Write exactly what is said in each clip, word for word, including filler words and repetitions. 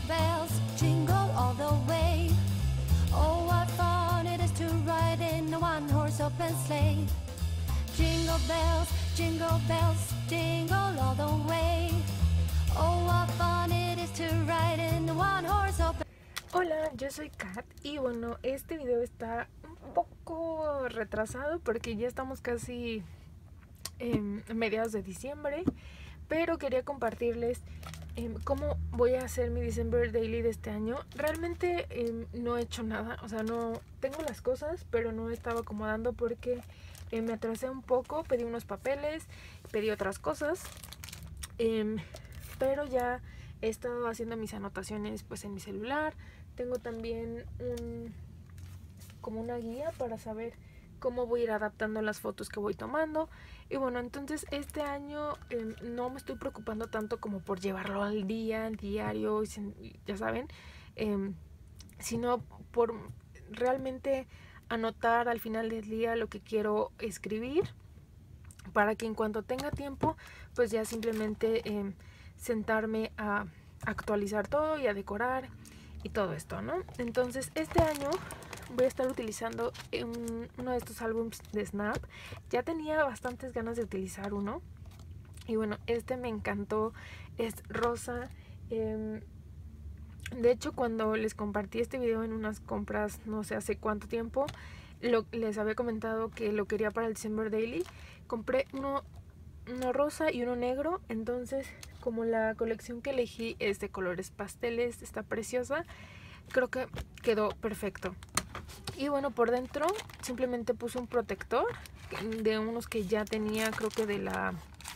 bells, jingle all the way. Oh, what fun it is to ride in a one-horse open sleigh. Jingle bells, jingle bells, jingle all the way. Oh, what fun it is to ride in a one-horse open. Hola, yo soy Kat y bueno, este video está un poco retrasado porque ya estamos casi en mediados de diciembre, pero quería compartirles eh, cómo voy a hacer mi December Daily de este año. Realmente eh, no he hecho nada, o sea, no tengo las cosas, pero no estaba acomodando porque eh, me atrasé un poco, pedí unos papeles, pedí otras cosas, eh, pero ya he estado haciendo mis anotaciones pues en mi celular. Tengo también un, como una guía para saber cómo voy a ir adaptando las fotos que voy tomando. Y bueno, entonces este año eh, no me estoy preocupando tanto como por llevarlo al día, al diario, ya saben, eh, sino por realmente anotar al final del día lo que quiero escribir, para que en cuanto tenga tiempo, pues ya simplemente eh, sentarme a actualizar todo y a decorar y todo esto, ¿no? Entonces este año voy a estar utilizando un, uno de estos álbums de Snap. Ya tenía bastantes ganas de utilizar uno y bueno, este me encantó, es rosa. eh, de hecho, cuando les compartí este video en unas compras no sé hace cuánto tiempo, lo, les había comentado que lo quería para el December Daily. Compré uno, uno rosa y uno negro, entonces como la colección que elegí es de colores pasteles, está preciosa, creo que quedó perfecto. Y bueno, por dentro simplemente puse un protector de unos que ya tenía, creo que de la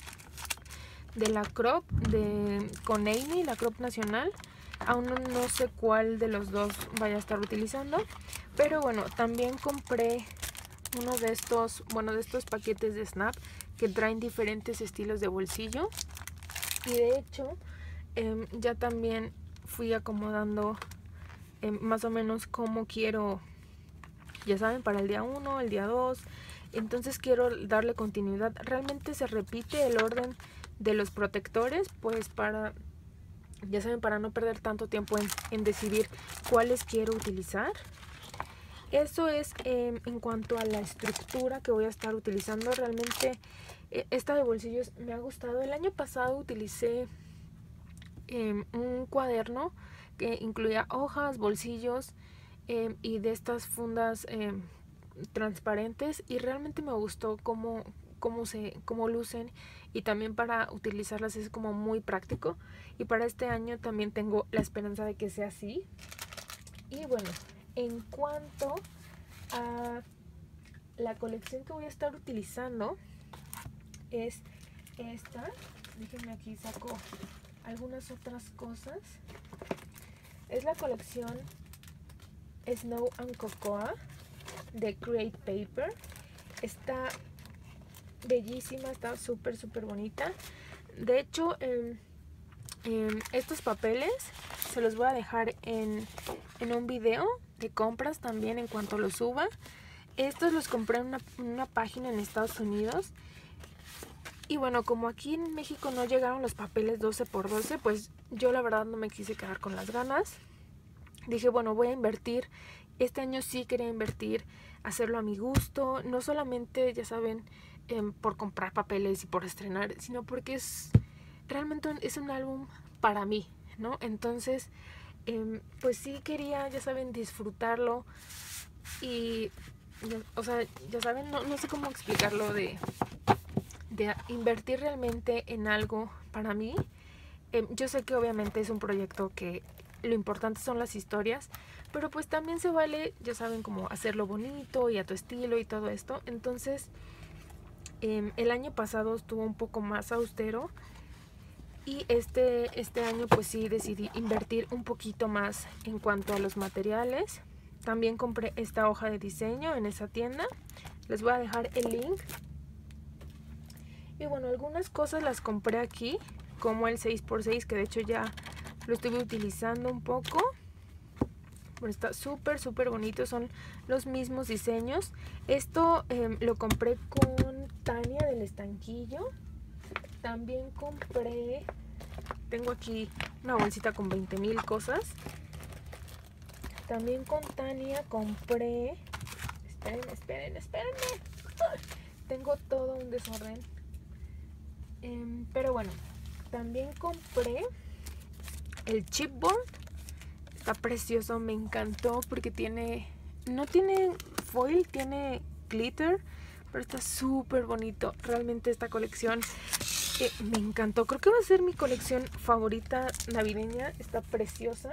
de la crop de con Amy, la crop nacional. Aún no, no sé cuál de los dos vaya a estar utilizando, pero bueno, también compré uno de estos, bueno, de estos paquetes de Snap que traen diferentes estilos de bolsillo. Y de hecho eh, ya también fui acomodando eh, más o menos cómo quiero, ya saben, para el día uno, el día dos. Entonces quiero darle continuidad. Realmente se repite el orden de los protectores, pues para, ya saben, para no perder tanto tiempo en, en decidir cuáles quiero utilizar. Eso es eh, en cuanto a la estructura que voy a estar utilizando. Realmente eh, esta de bolsillos me ha gustado. El año pasado utilicé eh, un cuaderno que incluía hojas, bolsillos eh, y de estas fundas eh, transparentes, y realmente me gustó cómo, cómo, se, cómo lucen, y también para utilizarlas es como muy práctico. Y para este año también tengo la esperanza de que sea así. Y bueno, en cuanto a la colección que voy a estar utilizando es esta. Déjenme aquí saco algunas otras cosas. Es la colección Snow and Cocoa de Create Paper. Está bellísima, está súper súper bonita. De hecho, eh, eh, estos papeles se los voy a dejar en, en un video de compras también en cuanto los suba. Estos los compré en una, una página en Estados Unidos. Y bueno, como aquí en México no llegaron los papeles doce por doce, pues yo la verdad no me quise quedar con las ganas. Dije, bueno, voy a invertir. Este año sí quería invertir, hacerlo a mi gusto. No solamente, ya saben, eh, por comprar papeles y por estrenar, sino porque es realmente un, es un álbum para mí, ¿no? Entonces, eh, pues sí quería, ya saben, disfrutarlo. Y, o sea, ya saben, no, no sé cómo explicarlo, de... de invertir realmente en algo para mí. Eh, yo sé que obviamente es un proyecto que lo importante son las historias, pero pues también se vale, ya saben, como hacerlo bonito y a tu estilo y todo esto. Entonces eh, el año pasado estuvo un poco más austero, y este, este año pues sí decidí invertir un poquito más en cuanto a los materiales. También compré esta hoja de diseño en esa tienda, les voy a dejar el link. Y bueno, algunas cosas las compré aquí, como el seis por seis, que de hecho ya lo estuve utilizando un poco. Bueno, está súper súper bonito, son los mismos diseños. Esto eh, lo compré con Tania del Estanquillo. También compré, tengo aquí una bolsita con veinte mil cosas. También con Tania compré... Esperen, esperen, espérenme. Tengo todo un desorden. Eh, pero bueno, también compré el chipboard. Está precioso, me encantó porque tiene... No tiene foil, tiene glitter, pero está súper bonito. Realmente esta colección eh, me encantó. Creo que va a ser mi colección favorita navideña. Está preciosa.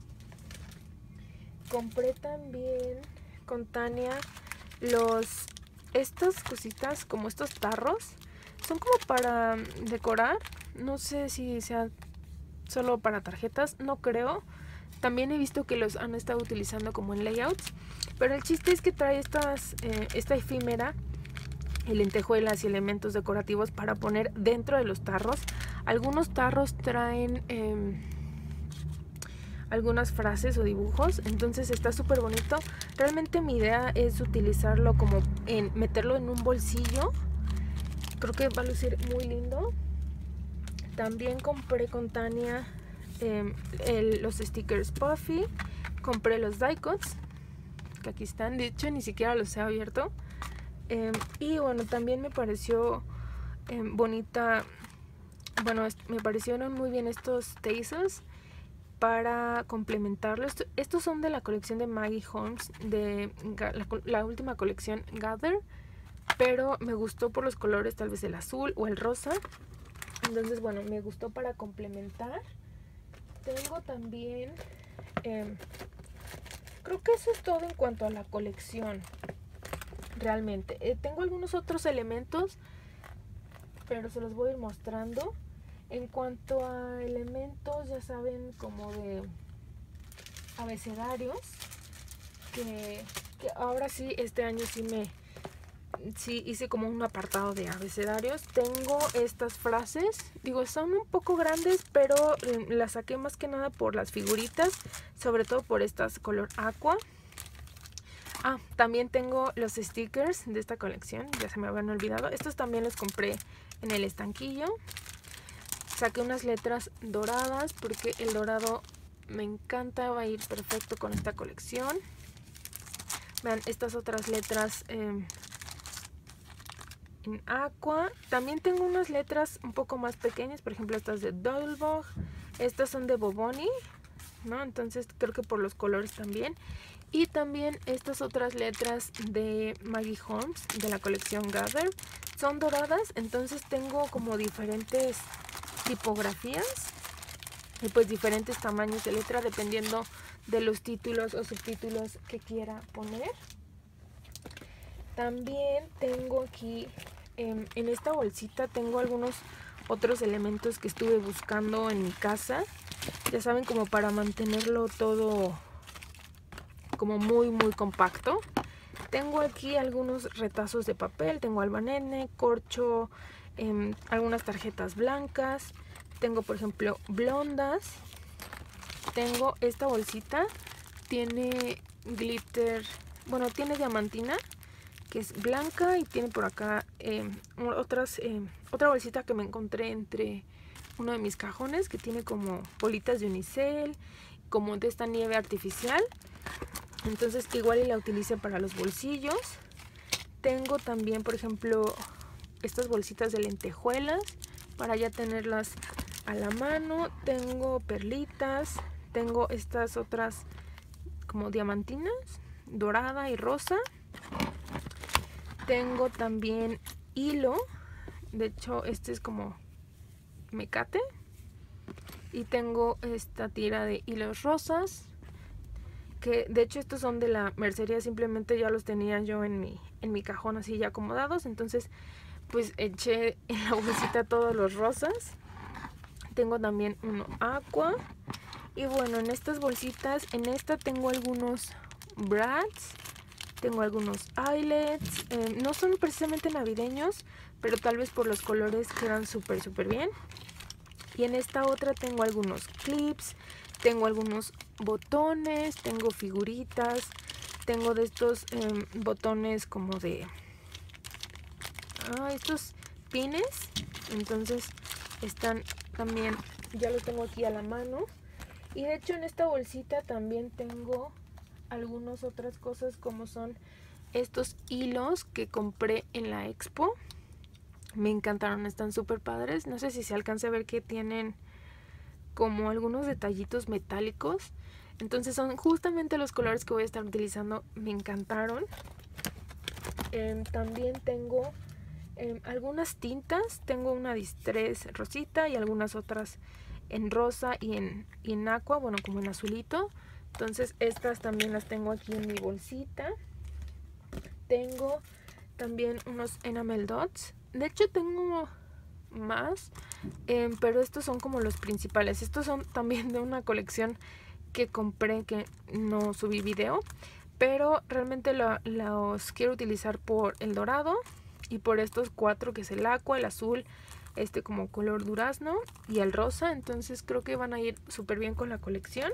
Compré también con Tania los... Estas cositas, como estos tarros. Son como para decorar. No sé si sea solo para tarjetas, no creo. También he visto que los han estado utilizando como en layouts. Pero el chiste es que trae estas, eh, esta efímera, lentejuelas y elementos decorativos para poner dentro de los tarros. Algunos tarros traen eh, algunas frases o dibujos, entonces está súper bonito. Realmente mi idea es utilizarlo como en meterlo en un bolsillo. Creo que va a lucir muy lindo. También compré con Tania eh, el, los stickers Puffy. Compré los die cuts, que aquí están. De hecho, ni siquiera los he abierto. Eh, y bueno, también me pareció eh, bonita. Bueno, me parecieron muy bien estos tassels para complementarlo. Esto, estos son de la colección de Maggie Holmes, de la, la última colección Gather. Pero me gustó por los colores, tal vez el azul o el rosa. Entonces, bueno, me gustó para complementar. Tengo también... Eh, creo que eso es todo en cuanto a la colección. Realmente. Eh, tengo algunos otros elementos, pero se los voy a ir mostrando. En cuanto a elementos, ya saben, como de abecedarios. Que, que ahora sí, este año sí me... Sí, hice como un apartado de abecedarios. Tengo estas frases. Digo, son un poco grandes, pero eh, las saqué más que nada por las figuritas. Sobre todo por estas color aqua. Ah, también tengo los stickers de esta colección. Ya se me habían olvidado. Estos también los compré en el estanquillo. Saqué unas letras doradas porque el dorado me encanta. Va a ir perfecto con esta colección. Vean, estas otras letras... Eh, en aqua. También tengo unas letras un poco más pequeñas, por ejemplo estas de Doodlebug, estas son de Boboni, ¿no? Entonces creo que por los colores también. Y también estas otras letras de Maggie Holmes de la colección Gather son doradas, entonces tengo como diferentes tipografías y pues diferentes tamaños de letra dependiendo de los títulos o subtítulos que quiera poner. También tengo aquí, eh, en esta bolsita tengo algunos otros elementos que estuve buscando en mi casa. Ya saben, como para mantenerlo todo como muy muy compacto. Tengo aquí algunos retazos de papel, tengo albanene, corcho, eh, algunas tarjetas blancas. Tengo por ejemplo blondas. Tengo esta bolsita, tiene glitter, bueno tiene diamantina, que es blanca y tiene por acá eh, otras, eh, otra bolsita que me encontré entre uno de mis cajones que tiene como bolitas de unicel, como de esta nieve artificial. Entonces que igual y la utilice para los bolsillos. Tengo también por ejemplo estas bolsitas de lentejuelas para ya tenerlas a la mano. Tengo perlitas, tengo estas otras como diamantinas, dorada y rosa. Tengo también hilo, de hecho este es como mecate. Y tengo esta tira de hilos rosas, que de hecho estos son de la mercería, simplemente ya los tenía yo en mi, en mi cajón así ya acomodados. Entonces pues eché en la bolsita todos los rosas. Tengo también uno aqua. Y bueno, en estas bolsitas, en esta tengo algunos brads. Tengo algunos eyelets, eh, no son precisamente navideños, pero tal vez por los colores quedan súper súper bien. Y en esta otra tengo algunos clips, tengo algunos botones, tengo figuritas, tengo de estos eh, botones como de... Ah, estos pines, entonces están también ya los tengo aquí a la mano. Y de hecho en esta bolsita también tengo algunas otras cosas, como son estos hilos que compré en la expo. Me encantaron, están súper padres. No sé si se alcanza a ver que tienen como algunos detallitos metálicos. Entonces son justamente los colores que voy a estar utilizando. Me encantaron. Eh, también tengo eh, algunas tintas. Tengo una Distress rosita y algunas otras en rosa y en, y en aqua, bueno, como en azulito. Entonces estas también las tengo aquí en mi bolsita. Tengo también unos enamel dots. De hecho tengo más, eh, pero estos son como los principales. Estos son también de una colección que compré, que no subí video, pero realmente lo, los quiero utilizar por el dorado y por estos cuatro, que es el aqua, el azul, este como color durazno y el rosa. Entonces creo que van a ir súper bien con la colección.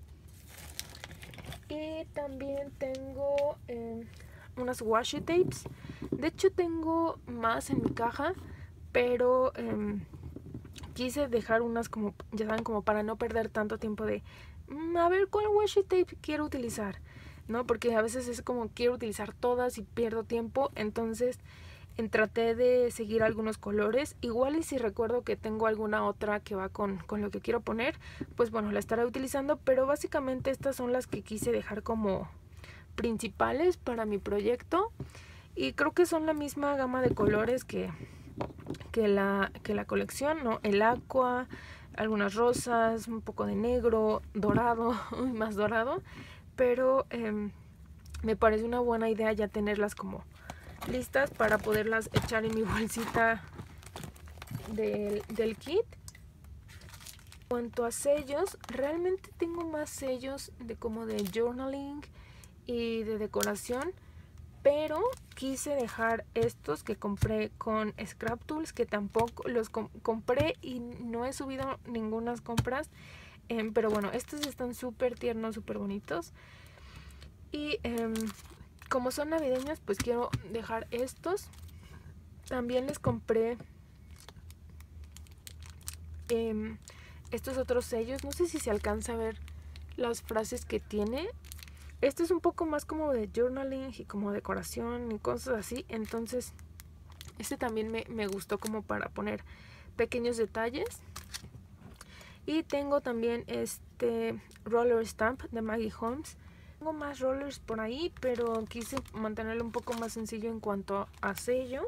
Y también tengo eh, unas washi tapes. De hecho tengo más en mi caja, pero eh, quise dejar unas como, ya saben, como para no perder tanto tiempo de mm, a ver cuál washi tape quiero utilizar, ¿no? Porque a veces es como quiero utilizar todas y pierdo tiempo. Entonces en, traté de seguir algunos colores. Igual y si recuerdo que tengo alguna otra que va con, con lo que quiero poner, pues bueno, la estaré utilizando. Pero básicamente estas son las que quise dejar como principales para mi proyecto. Y creo que son la misma gama de colores que, que, la, que la colección, ¿no? El aqua, algunas rosas, un poco de negro, dorado, más dorado. Pero eh, me parece una buena idea ya tenerlas como listas para poderlas echar en mi bolsita del, del kit. En cuanto a sellos, realmente tengo más sellos de como de journaling y de decoración, pero quise dejar estos que compré con Scrap Tools, que tampoco los com compré y no he subido ninguna compras, eh, pero bueno, estos están súper tiernos, súper bonitos. Y eh, como son navideños, pues quiero dejar estos. También les compré eh, estos otros sellos. No sé si se alcanza a ver las frases que tiene. Este es un poco más como de journaling y como decoración y cosas así. Entonces este también me, me gustó como para poner pequeños detalles. Y tengo también este roller stamp de Maggie Holmes. Tengo más rollers por ahí, pero quise mantenerlo un poco más sencillo en cuanto a sellos.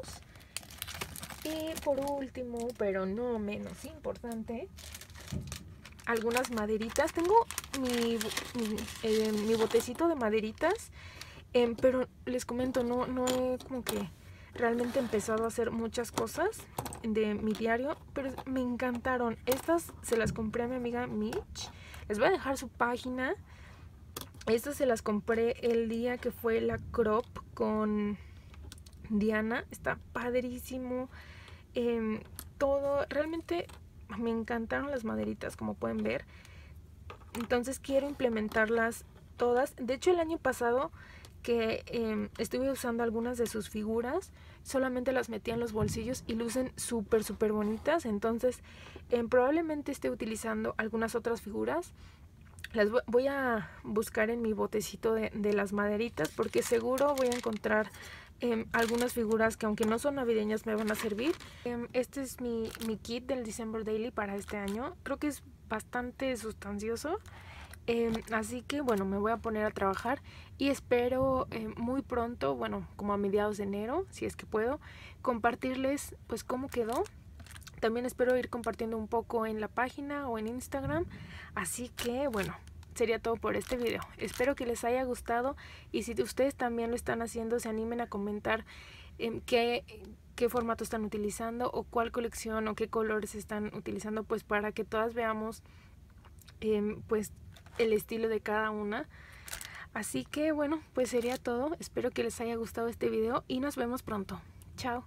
Y por último, pero no menos importante, algunas maderitas. Tengo mi, mi, eh, mi botecito de maderitas, eh, pero les comento, no, no he como que realmente empezado a hacer muchas cosas de mi diario, pero me encantaron. Estas se las compré a mi amiga Mitch. Les voy a dejar su página. Estas se las compré el día que fue la crop con Diana. Está padrísimo. Eh, todo, realmente me encantaron las maderitas, como pueden ver. Entonces quiero implementarlas todas. De hecho, el año pasado que eh, estuve usando algunas de sus figuras, solamente las metí en los bolsillos y lucen súper súper bonitas. Entonces eh, probablemente esté utilizando algunas otras figuras. Las voy a buscar en mi botecito de, de las maderitas, porque seguro voy a encontrar eh, algunas figuras que, aunque no son navideñas, me van a servir. Eh, este es mi, mi kit del December Daily para este año. Creo que es bastante sustancioso. Eh, así que bueno, me voy a poner a trabajar y espero eh, muy pronto, bueno, como a mediados de enero, si es que puedo, compartirles pues cómo quedó. También espero ir compartiendo un poco en la página o en Instagram. Así que bueno, sería todo por este video. Espero que les haya gustado, y si ustedes también lo están haciendo, se animen a comentar eh, qué, qué formato están utilizando, o cuál colección o qué colores están utilizando, pues para que todas veamos eh, pues el estilo de cada una. Así que bueno, pues sería todo. Espero que les haya gustado este video y nos vemos pronto. Chao.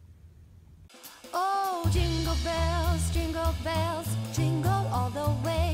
Oh, jingle bells, jingle bells, jingle all the way.